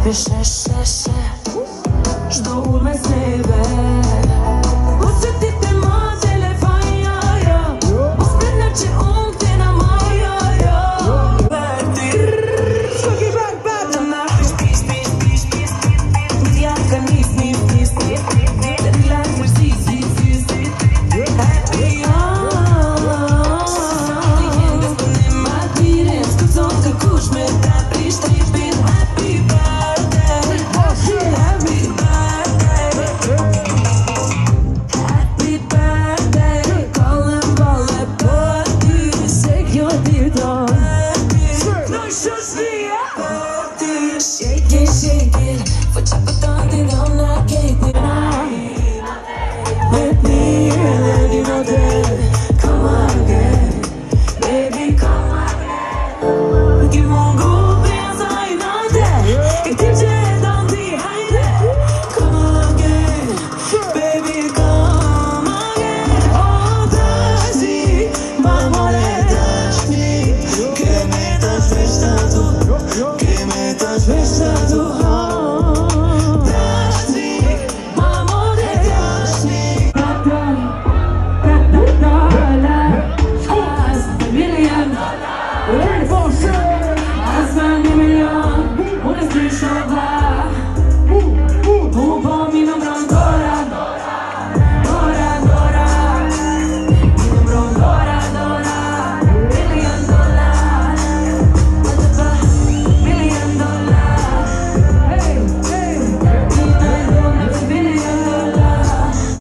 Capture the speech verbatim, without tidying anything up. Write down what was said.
She, she, she Çdo ullë me sneve Ose ti të ma telefonja, ja Mos përner që unë t'jena maja, ja Bërti Shkoki bërë bërë të në Pish, pish, pish, pish, pish Më t'ja ka nis, nis, nis Të t'lak më si, si, si, si Happy on Të jenë dhe s'pënim ma t'mire S'ku t'on të kush me ta prish tripin Happy birthday Happy birthday Happy birthday Kollën bolle për ty Se kjo t'irton Në shoshnia për ty Shake it, shake it Fëqa për tante në në kejti Let me let you know that Come on again Baby come on again You won't go